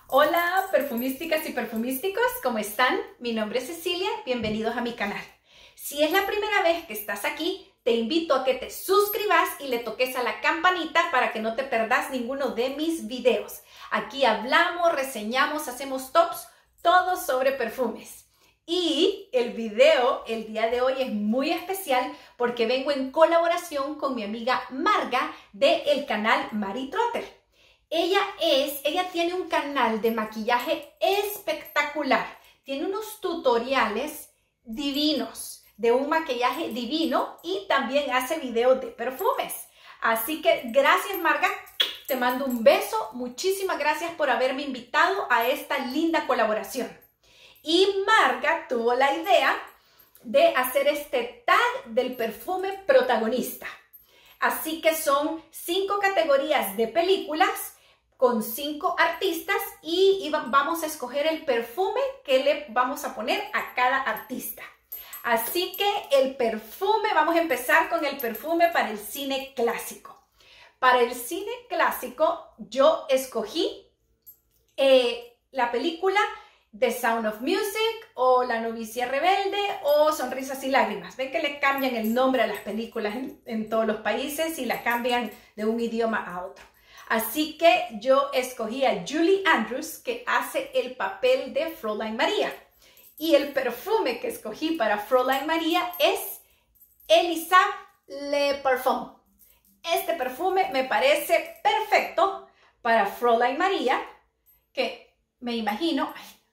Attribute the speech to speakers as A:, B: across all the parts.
A: Hola perfumísticas y perfumísticos, ¿cómo están? Mi nombre es Cecilia, bienvenidos a mi canal. Si es la primera vez que estás aquí, te invito a que te suscribas y le toques a la campanita para que no te perdas ninguno de mis videos. Aquí hablamos, reseñamos, hacemos tops, todo sobre perfumes. Y el video el día de hoy es muy especial porque vengo en colaboración con mi amiga Marga del canal Mari Trotter. Ella tiene un canal de maquillaje espectacular. Tiene unos tutoriales divinos, de un maquillaje divino y también hace videos de perfumes. Así que gracias, Marga. Te mando un beso. Muchísimas gracias por haberme invitado a esta linda colaboración. Y Marga tuvo la idea de hacer este tag del perfume protagonista. Así que son 5 categorías de películas con 5 artistas y vamos a escoger el perfume que le vamos a poner a cada artista. Así que el perfume, vamos a empezar con el perfume para el cine clásico. Para el cine clásico yo escogí la película The Sound of Music o La novicia rebelde o Sonrisas y lágrimas. Ven que le cambian el nombre a las películas en todos los países y la cambian de un idioma a otro. Así que yo escogí a Julie Andrews, que hace el papel de Fräulein Maria. Y el perfume que escogí para Fräulein Maria es Elisa Le Parfum. Este perfume me parece perfecto para Fräulein Maria, que me imagino,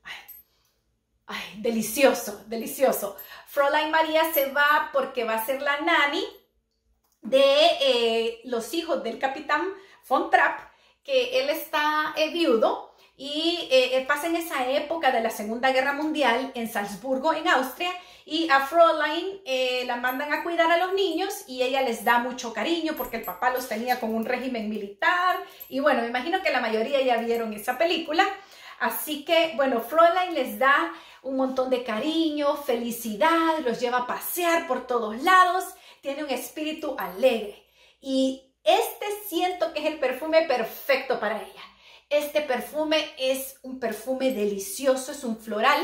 A: delicioso, delicioso. Fräulein Maria se va porque va a ser la nani de los hijos del capitán Von Trapp, que él está viudo y pasa en esa época de la Segunda Guerra Mundial en Salzburgo, en Austria, y a Fräulein la mandan a cuidar a los niños y ella les da mucho cariño porque el papá los tenía con un régimen militar y bueno, me imagino que la mayoría ya vieron esa película, así que bueno, Fräulein les da un montón de cariño, felicidad, los lleva a pasear por todos lados, tiene un espíritu alegre y este siento que es el perfume perfecto para ella. Este perfume es un perfume delicioso, es un floral.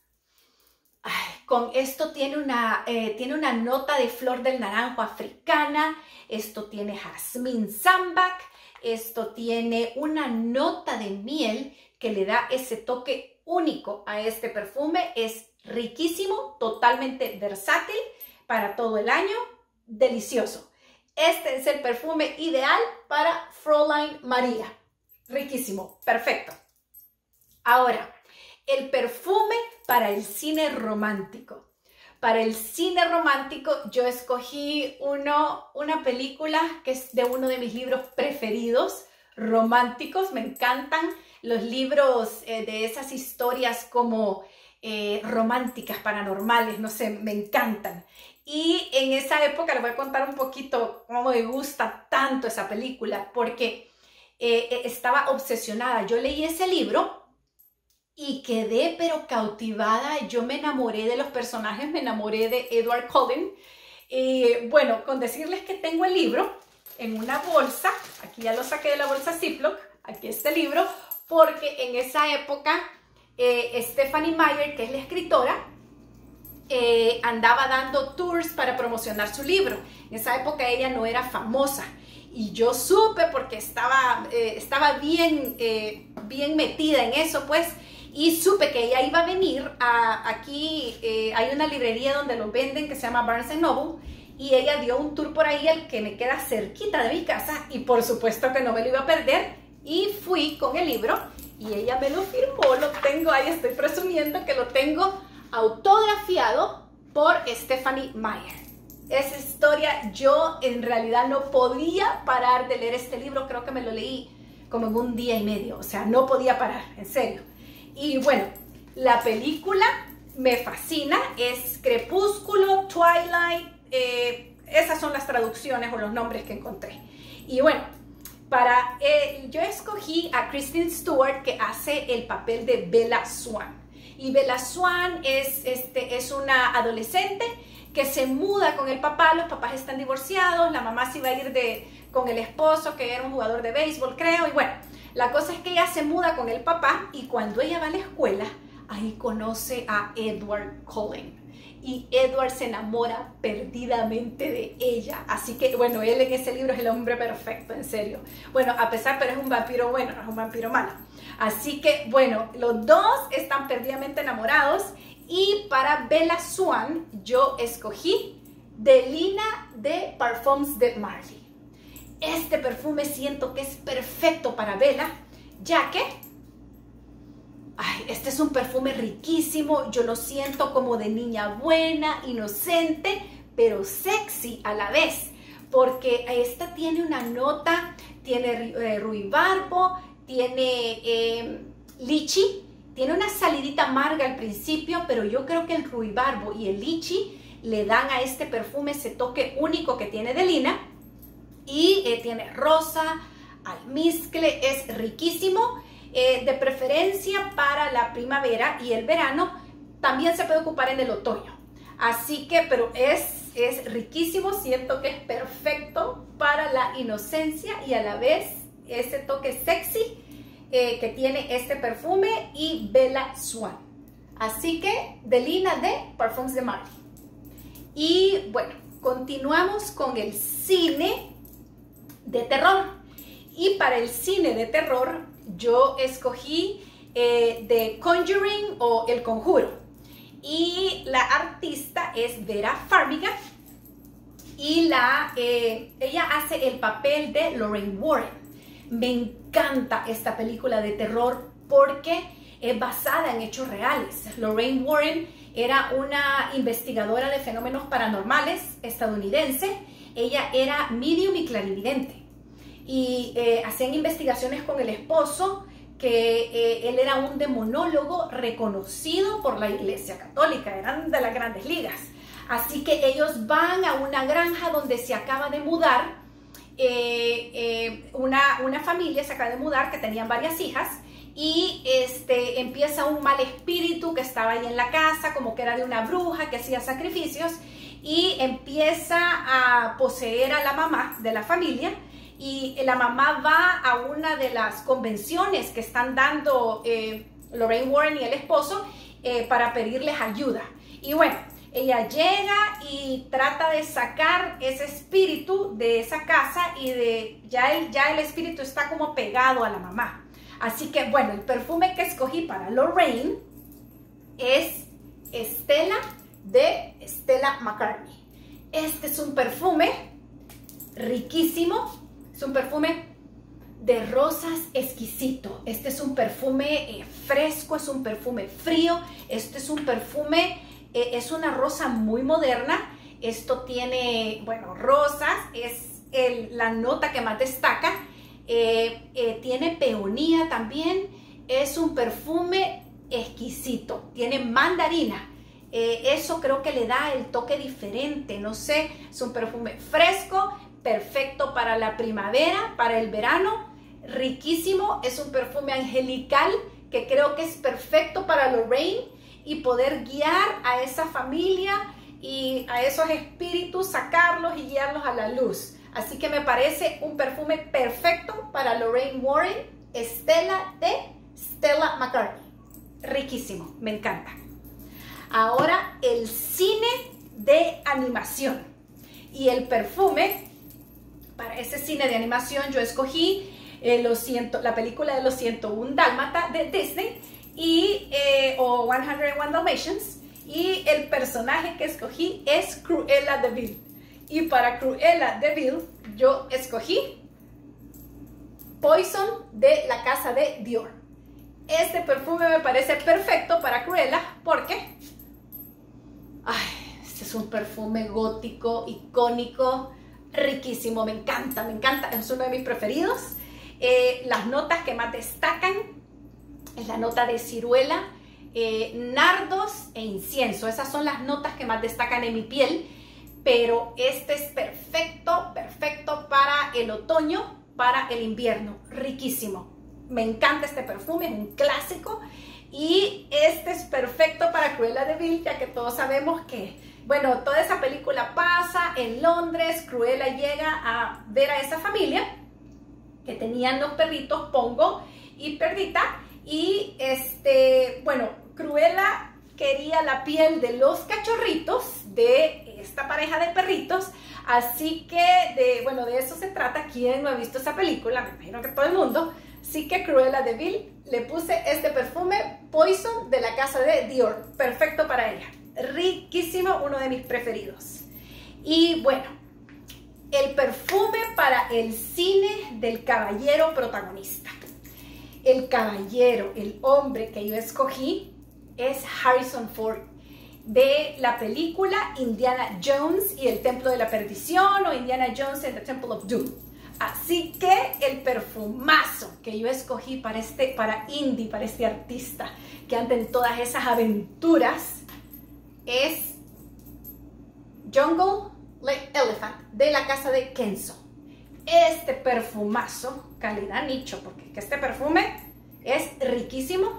A: Con esto tiene una nota de flor del naranjo africana. Esto tiene jazmín sambac. Esto tiene una nota de miel que le da ese toque único a este perfume. Es riquísimo, totalmente versátil para todo el año. Delicioso. Este es el perfume ideal para Fräulein Maria. Riquísimo, perfecto. Ahora, el perfume para el cine romántico. Para el cine romántico yo escogí una película que es de uno de mis libros preferidos, románticos. Me encantan los libros de esas historias como románticas, paranormales, no sé, me encantan. Y en esa época les voy a contar un poquito cómo me gusta tanto esa película, porque estaba obsesionada. Yo leí ese libro y quedé pero cautivada. Yo me enamoré de los personajes, me enamoré de Edward Cullen. Bueno, con decirles que tengo el libro en una bolsa, aquí ya lo saqué de la bolsa Ziploc, aquí está el libro, porque en esa época Stephenie Meyer, que es la escritora, andaba dando tours para promocionar su libro. En esa época ella no era famosa y yo supe porque estaba bien metida en eso, pues, y supe que ella iba a venir aquí. Hay una librería donde lo venden que se llama Barnes Noble y ella dio un tour por ahí, el que me queda cerquita de mi casa, y por supuesto que no me lo iba a perder y fui con el libro y ella me lo firmó. Lo tengo ahí, estoy presumiendo que lo tengo autografiado por Stephenie Meyer. Esa historia, yo en realidad no podía parar de leer este libro. Creo que me lo leí como en un día y medio, o sea, no podía parar, en serio. Y bueno, la película me fascina, es Crepúsculo, Twilight, esas son las traducciones o los nombres que encontré. Y bueno, yo escogí a Kristen Stewart, que hace el papel de Bella Swan. Y Bella Swan es una adolescente que se muda con el papá. Los papás están divorciados, la mamá se iba a ir con el esposo, que era un jugador de béisbol, creo, y bueno, La cosa es que ella se muda con el papá y cuando ella va a la escuela, ahí conoce a Edward Cullen. Y Edward se enamora perdidamente de ella. Así que, bueno, él en ese libro es el hombre perfecto, en serio. Bueno, a pesar, pero es un vampiro bueno, no es un vampiro malo. Así que, bueno, los dos están perdidamente enamorados. Y para Bella Swan, yo escogí Delina de Parfums de Marly. Este perfume siento que es perfecto para Bella, ya que este es un perfume riquísimo. Yo lo siento como de niña buena, inocente, pero sexy a la vez. Porque esta tiene una nota, tiene ruibarbo, tiene lichi, tiene una salidita amarga al principio, pero yo creo que el ruibarbo y el lichi le dan a este perfume ese toque único que tiene Delina. Y tiene rosa, almizcle, es riquísimo. De preferencia para la primavera y el verano, también se puede ocupar en el otoño. Así que, pero es riquísimo, siento que es perfecto para la inocencia y a la vez ese toque sexy que tiene este perfume y Bella Swan. Así que, Delina de Parfums de Marly. Y bueno, continuamos con el cine de terror. Y para el cine de terror, yo escogí The Conjuring o El Conjuro. Y la artista es Vera Farmiga. Y ella hace el papel de Lorraine Warren. Me encanta esta película de terror porque es basada en hechos reales. Lorraine Warren era una investigadora de fenómenos paranormales estadounidense. Ella era medium y clarividente. Y hacían investigaciones con el esposo, que él era un demonólogo reconocido por la Iglesia Católica, eran de las grandes ligas. Así que ellos van a una granja donde se acaba de mudar, una familia se acaba de mudar que tenían varias hijas, y empieza un mal espíritu que estaba ahí en la casa, como que era de una bruja que hacía sacrificios, y empieza a poseer a la mamá de la familia. Y la mamá va a una de las convenciones que están dando Lorraine Warren y el esposo para pedirles ayuda. Y bueno, ella llega y trata de sacar ese espíritu de esa casa y ya el espíritu está como pegado a la mamá. Así que bueno, el perfume que escogí para Lorraine es Stella de Stella McCartney. Este es un perfume riquísimo. Es un perfume de rosas exquisito. Este es un perfume fresco, es un perfume frío. Este es un perfume, es una rosa muy moderna. Esto tiene, bueno, rosas, es la nota que más destaca. Tiene peonía también. Es un perfume exquisito. Tiene mandarina. Eso creo que le da el toque diferente. No sé, es un perfume fresco, perfecto para la primavera, para el verano, riquísimo. Es un perfume angelical que creo que es perfecto para Lorraine y poder guiar a esa familia y a esos espíritus, sacarlos y guiarlos a la luz. Así que me parece un perfume perfecto para Lorraine Warren, Stella de Stella McCartney. Riquísimo, me encanta. Ahora el cine de animación y el perfume. Para ese cine de animación yo escogí la película de los 101 Dálmata de Disney o 101 Dalmatians, y el personaje que escogí es Cruella de Vil. Y para Cruella de Vil yo escogí Poison de la casa de Dior. Este perfume me parece perfecto para Cruella porque este es un perfume gótico, icónico, riquísimo, me encanta, es uno de mis preferidos. Las notas que más destacan es la nota de ciruela, nardos e incienso. Esas son las notas que más destacan en mi piel, pero este es perfecto para el otoño, para el invierno, riquísimo. Me encanta este perfume, es un clásico, y este es perfecto para Cruella de Vil, ya que todos sabemos que, bueno, toda esa película pasa en Londres. Cruella llega a ver a esa familia que tenían los perritos Pongo y Perrita. Y bueno, Cruella quería la piel de los cachorritos de esta pareja de perritos, así que bueno, de eso se trata. ¿Quién no ha visto esa película? Me imagino que todo el mundo. Así que Cruella de Vil le puse este perfume Poison de la casa de Dior, perfecto para ella, riquísimo, uno de mis preferidos. Y bueno, el perfume para el cine del caballero protagonista. El caballero, el hombre que yo escogí es Harrison Ford, de la película Indiana Jones y el Templo de la Perdición, o Indiana Jones and the Temple of Doom. Así que el perfumazo que yo escogí para Indy, para este artista que anda en todas esas aventuras, es Jungle Elephant, de la casa de Kenzo. Este perfumazo, calidad nicho, porque este perfume es riquísimo.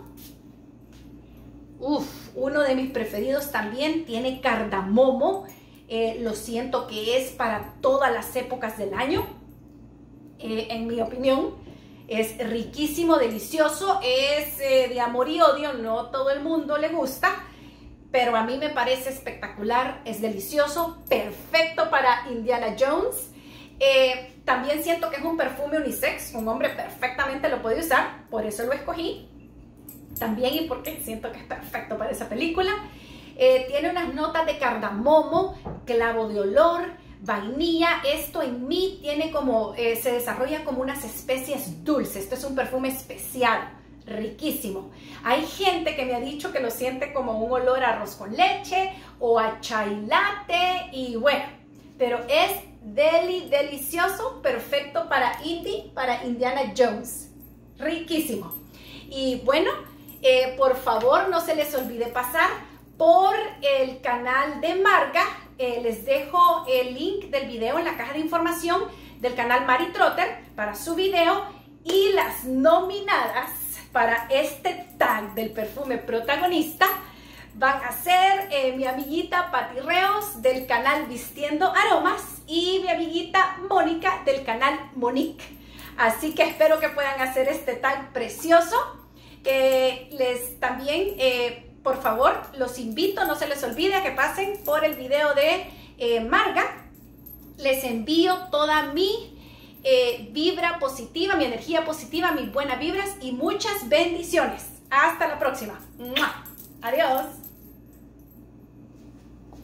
A: Uno de mis preferidos también, tiene cardamomo. Lo siento que es para todas las épocas del año. En mi opinión, es riquísimo, delicioso. Es de amor y odio, no todo el mundo le gusta, pero a mí me parece espectacular, es delicioso, perfecto para Indiana Jones. También siento que es un perfume unisex, un hombre perfectamente lo puede usar, por eso lo escogí también, y porque siento que es perfecto para esa película. Tiene unas notas de cardamomo, clavo de olor, vainilla. Esto en mí tiene como, se desarrolla como unas especies dulces. Esto es un perfume especial, riquísimo. Hay gente que me ha dicho que lo siente como un olor a arroz con leche o a chai latte, y bueno, pero es delicioso, perfecto para Indy, para Indiana Jones, riquísimo. Y bueno, por favor no se les olvide pasar por el canal de Marga. Les dejo el link del video en la caja de información del canal Mari Trotter para su video, y las nominadas para este tag del perfume protagonista van a ser mi amiguita Pati Reos del canal Vistiendo Aromas y mi amiguita Mónica del canal Monique. Así que espero que puedan hacer este tag precioso. También, por favor, los invito, no se les olvide a que pasen por el video de Marga. Les envío toda mi vibra positiva, mi energía positiva, mis buenas vibras y muchas bendiciones. Hasta la próxima. ¡Mua! Adiós.